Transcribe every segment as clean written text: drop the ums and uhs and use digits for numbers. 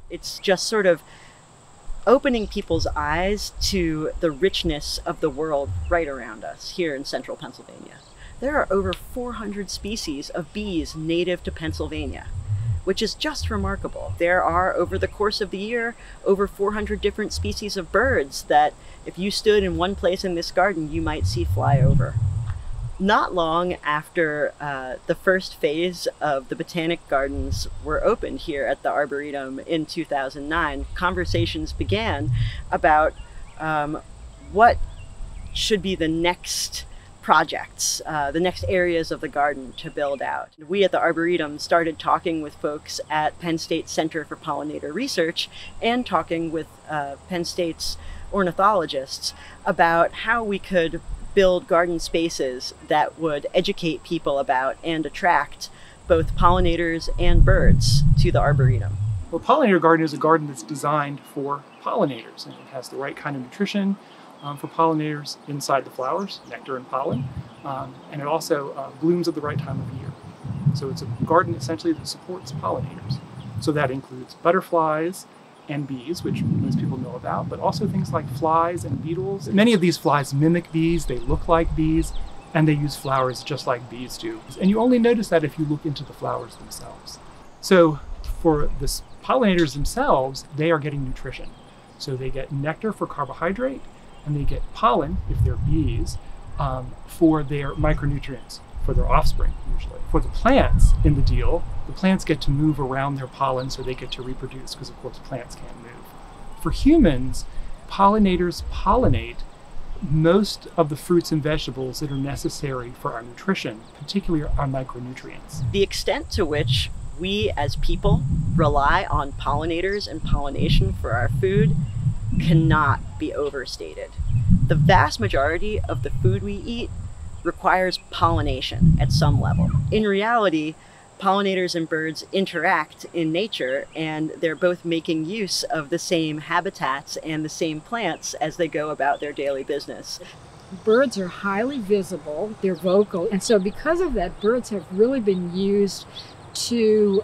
It's just sort of opening people's eyes to the richness of the world right around us here in central Pennsylvania. There are over 400 species of bees native to Pennsylvania, which is just remarkable. There are, over the course of the year, over 400 different species of birds that if you stood in one place in this garden, you might see fly over. Not long after the first phase of the Botanic Gardens were opened here at the Arboretum in 2009, conversations began about what should be the next projects, the next areas of the garden to build out. We at the Arboretum started talking with folks at Penn State Center for Pollinator Research and talking with Penn State's ornithologists about how we could build garden spaces that would educate people about and attract both pollinators and birds to the Arboretum. Well, Pollinator Garden is a garden that's designed for pollinators, and it has the right kind of nutrition for pollinators inside the flowers, nectar and pollen, and it also blooms at the right time of year. So it's a garden essentially that supports pollinators. So that includes butterflies and bees, which most people know about, but also things like flies and beetles. Many of these flies mimic bees, they look like bees, and they use flowers just like bees do. And you only notice that if you look into the flowers themselves. So for the pollinators themselves, they are getting nutrition. So they get nectar for carbohydrate, and they get pollen, if they're bees, for their micronutrients, for their offspring usually. For the plants in the deal, the plants get to move around their pollen so they get to reproduce, because of course plants can't move. For humans, pollinators pollinate most of the fruits and vegetables that are necessary for our nutrition, particularly our micronutrients. The extent to which we as people rely on pollinators and pollination for our food cannot be overstated. The vast majority of the food we eat requires pollination at some level. In reality, pollinators and birds interact in nature, and they're both making use of the same habitats and the same plants as they go about their daily business. Birds are highly visible, they're vocal, and so because of that, birds have really been used to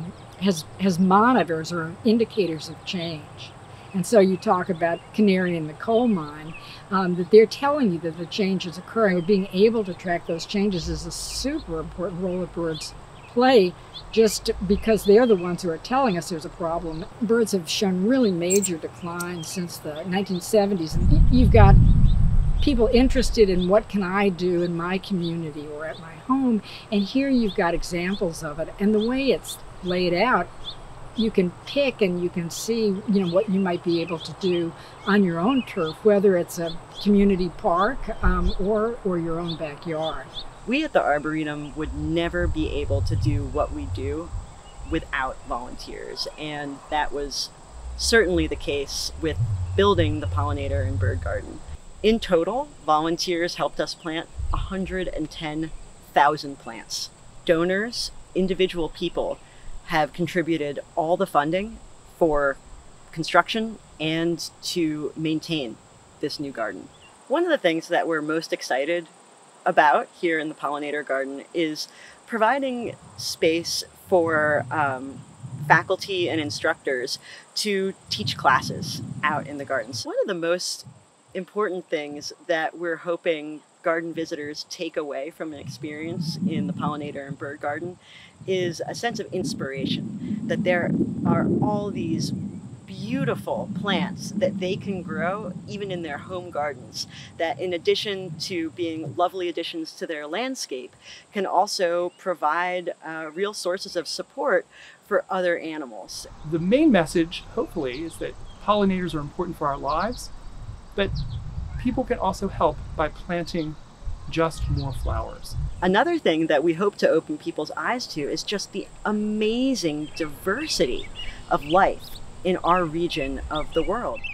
as monitors or indicators of change. And so you talk about canary in the coal mine, that they're telling you that the change is occurring. Being able to track those changes is a super important role that birds play, just because they're the ones who are telling us there's a problem. Birds have shown really major decline since the 1970s. And you've got people interested in what can I do in my community or at my home, and here you've got examples of it. And the way it's laid out, you can pick and you can see, what you might be able to do on your own turf, whether it's a community park or your own backyard. We at the Arboretum would never be able to do what we do without volunteers, and that was certainly the case with building the Pollinator and Bird Garden. In total, volunteers helped us plant 110,000 plants. Donors, individual people, have contributed all the funding for construction and to maintain this new garden. One of the things that we're most excited about here in the Pollinator Garden is providing space for faculty and instructors to teach classes out in the gardens. One of the most important things that we're hoping garden visitors take away from an experience in the Pollinator and Bird Garden is a sense of inspiration, that there are all these beautiful plants that they can grow even in their home gardens, that in addition to being lovely additions to their landscape, can also provide real sources of support for other animals. The main message, hopefully, is that pollinators are important for our lives, but people can also help by planting just more flowers. Another thing that we hope to open people's eyes to is just the amazing diversity of life in our region of the world.